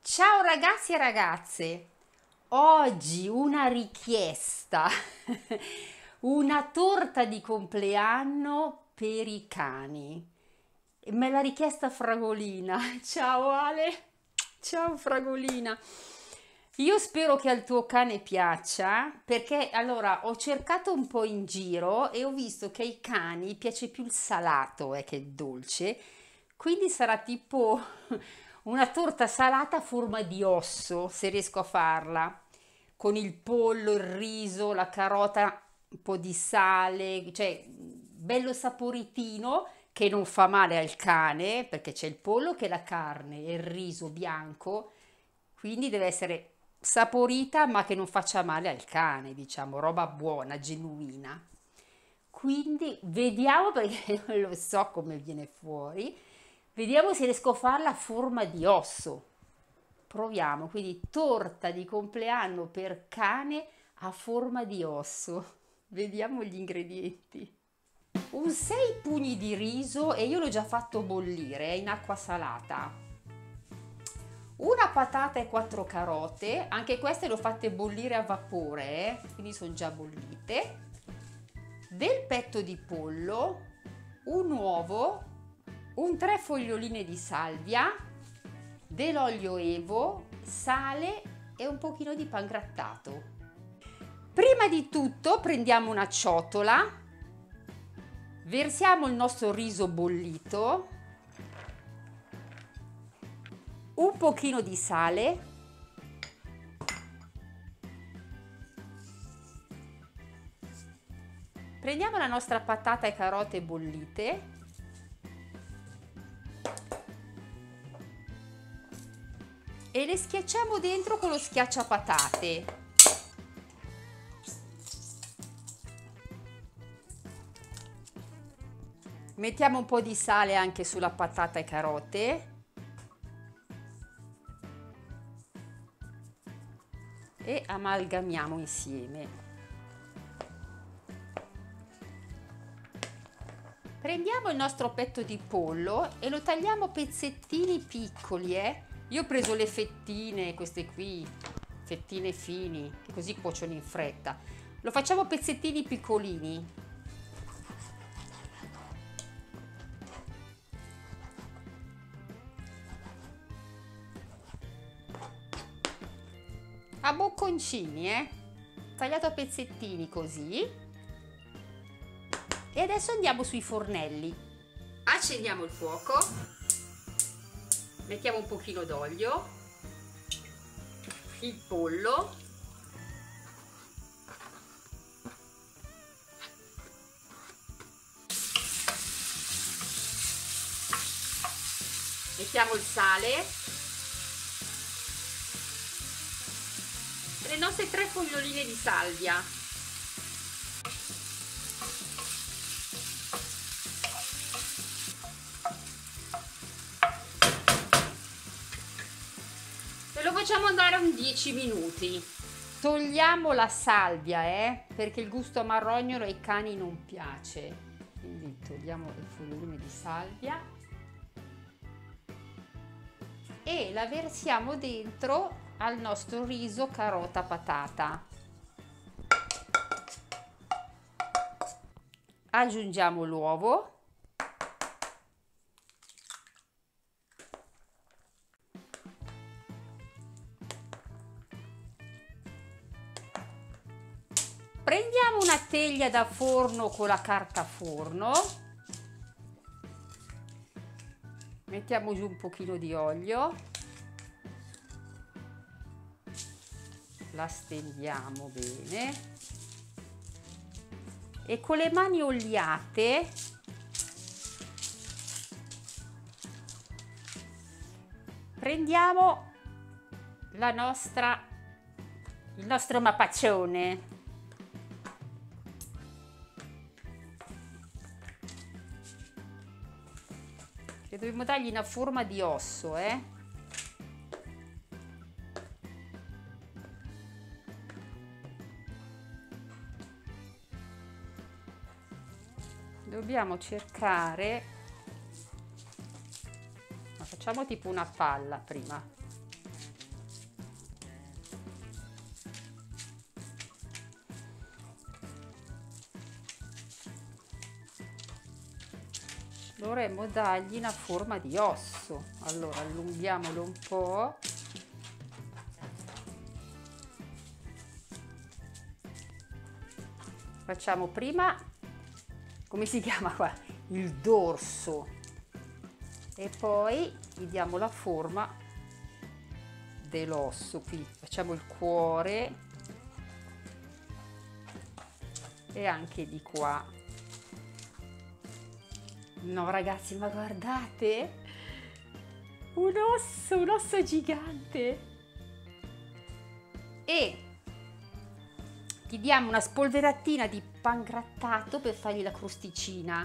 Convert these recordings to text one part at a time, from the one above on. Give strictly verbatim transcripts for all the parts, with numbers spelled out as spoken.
Ciao ragazzi e ragazze, oggi una richiesta, una torta di compleanno per i cani. Me l'ha richiesta Fragolina. Ciao Ale, ciao Fragolina. Io spero che al tuo cane piaccia, perché allora ho cercato un po' in giro e ho visto che ai cani piace più il salato eh, che il dolce, quindi sarà tipo una torta salata a forma di osso, se riesco a farla, con il pollo, il riso, la carota, un po' di sale, cioè bello saporitino che non fa male al cane, perché c'è il pollo che è la carne e il riso bianco, quindi deve essere saporita ma che non faccia male al cane, diciamo, roba buona, genuina. Quindi vediamo perché non lo so come viene fuori. Vediamo se riesco a farla a forma di osso. Proviamo, quindi torta di compleanno per cane a forma di osso. Vediamo gli ingredienti. Un sei pugni di riso e io l'ho già fatto bollire, è in acqua salata. Una patata e quattro carote, anche queste le ho fatte bollire a vapore, eh, quindi sono già bollite. Del petto di pollo, un uovo, un tre foglioline di salvia, dell'olio evo, sale e un pochino di pangrattato. Prima di tutto prendiamo una ciotola, versiamo il nostro riso bollito, un pochino di sale, prendiamo la nostra patata e carote bollite, e le schiacciamo dentro con lo schiacciapatate. Mettiamo un po' di sale anche sulla patata e carote e amalgamiamo insieme. Prendiamo il nostro petto di pollo e lo tagliamo a pezzettini piccoli, eh? Io ho preso le fettine, queste qui, fettine fini, che così cuociono in fretta. Lo facciamo a pezzettini piccolini. A bocconcini, eh? Tagliato a pezzettini così. E adesso andiamo sui fornelli. Accendiamo il fuoco, mettiamo un pochino d'olio, il pollo, mettiamo il sale e le nostre tre foglioline di salvia. E lo facciamo andare un dieci minuti. Togliamo la salvia, eh, perché il gusto marrognolo ai cani non piace. Quindi togliamo le foglioline di salvia e la versiamo dentro al nostro riso carota patata. Aggiungiamo l'uovo. Prendiamo una teglia da forno con la carta forno, mettiamo giù un pochino di olio, la stendiamo bene e con le mani oliate prendiamo la nostra, il nostro mapaccione. Che dobbiamo dargli una forma di osso, eh? Dobbiamo cercare, ma facciamo tipo una palla prima, dovremmo dargli una forma di osso. Allora allunghiamolo un po'. Facciamo prima, come si chiama qua? Il dorso. E poi gli diamo la forma dell'osso. Qui facciamo il cuore e anche di qua. No ragazzi, ma guardate, un osso, un osso gigante. E gli diamo una spolveratina di pangrattato per fargli la crosticina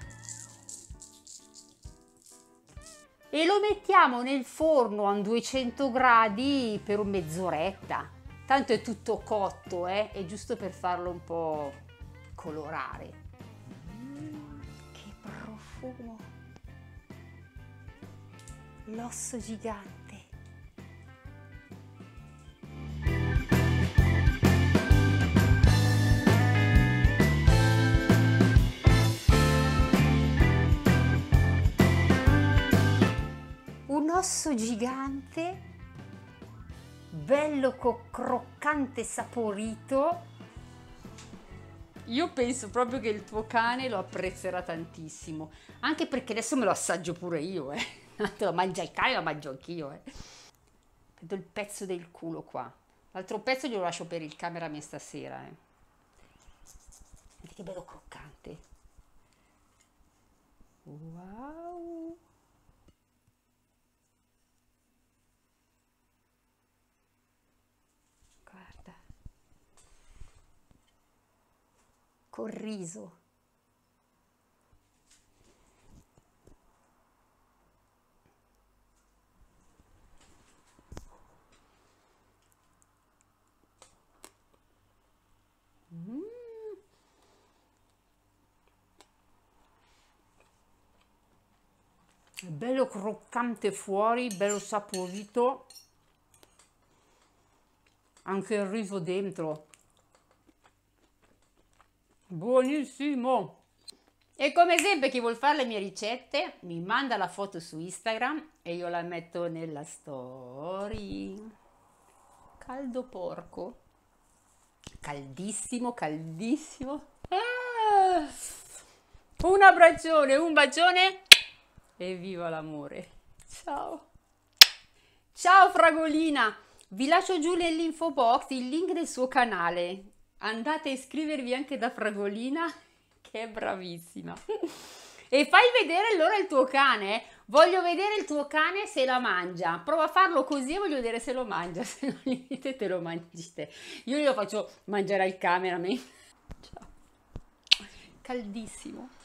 e lo mettiamo nel forno a duecento gradi per mezz'oretta. Tanto è tutto cotto, eh? È giusto per farlo un po' colorare. Mm, che profumo! L'osso gigante. Un osso gigante, bello croccante, saporito. Io penso proprio che il tuo cane lo apprezzerà tantissimo, anche perché adesso me lo assaggio pure io, eh. Tanto lo mangia il cane, lo mangio anch'io, eh. Vedo il pezzo del culo qua. L'altro pezzo glielo lascio per il cameraman stasera, eh. Vedete che bello croccante. Wow! Guarda, col riso. Mm. È bello croccante fuori, bello saporito. Anche il riso dentro. Buonissimo! E come sempre chi vuol fare le mie ricette mi manda la foto su Instagram e io la metto nella story. Caldo porco. Caldissimo, caldissimo. Ah! Un abbraccione, un bacione e viva l'amore. Ciao. Ciao Fragolina. Vi lascio giù nell'info box il link del suo canale. Andate a iscrivervi anche da Fragolina, che è bravissima. E fai vedere allora il tuo cane. Voglio vedere il tuo cane se la mangia. Prova a farlo così e voglio vedere se lo mangia. Se non gli dite te lo mangi te. Io glielo faccio mangiare al cameraman. Ciao. Caldissimo.